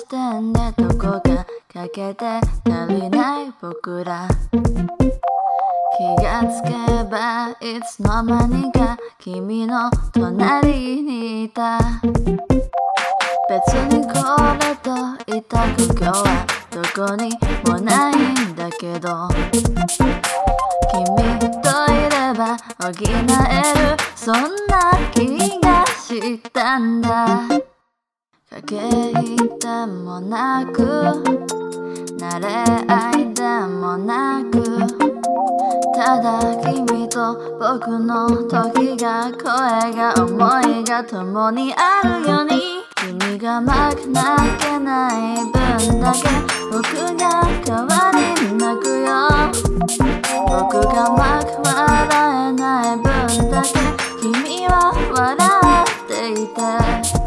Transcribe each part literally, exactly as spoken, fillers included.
視点でどこか欠けて足りない僕ら。気がつけばいつの間にか君の隣にいた。別にこれといった故郷はどこにもないんだけど、君といれば補える、そんな気がしたんだ。駆け引きでもなく慣れ合いでもなく、ただ君と僕の時が声が思いが共にあるように、君が甘く泣けない分だけ僕が代わりに泣くよ。僕が甘く笑えない分だけ君は笑っていて。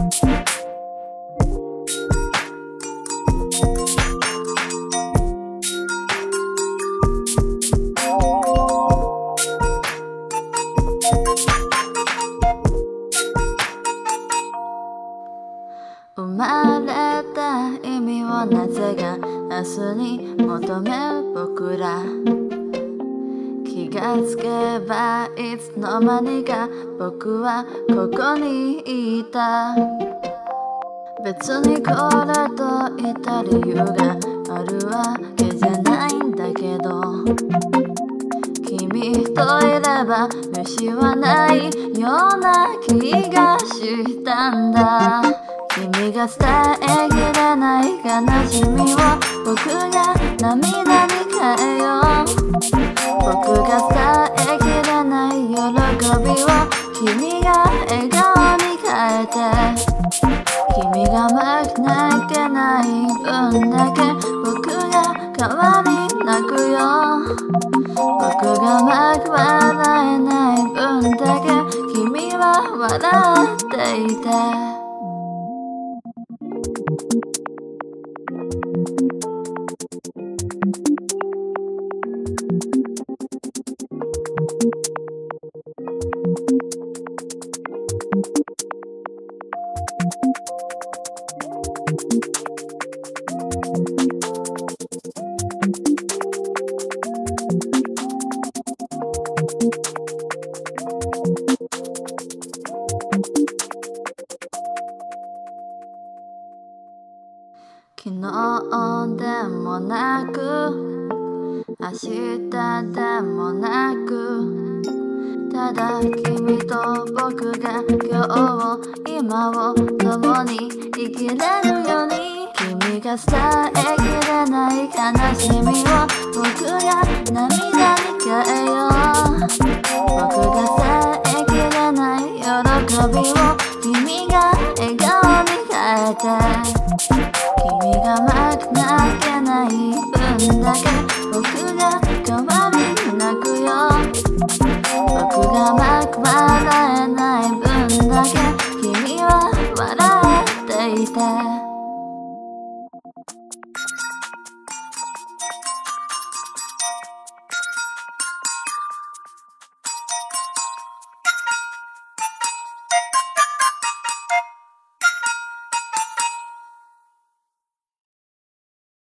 生まれた意味をなぜが明日に求める僕ら。気がつけばいつの間にか僕はここにいた。別にこれといった理由があるわけじゃないんだけど、君といれば失わないような気がしたんだ。君が伝えきれない悲しみを僕が涙に変えよう。僕が伝えきれない喜びを君が笑顔に変えて。君が甘く泣けない分だけ僕が代わりに泣くよ。僕が甘く笑えない分だけ君は笑っていて。昨日でもなく明日でもなく、ただ君と僕が今日を今を共に生きれるように、君が伝えきれない悲しみを僕が涙に変えよう。僕が伝えきれない喜びを君が笑顔に変えて。君が甘く泣けない分だけ僕が代わりに泣くよ。僕が甘く笑えない分だけ君は笑っていて。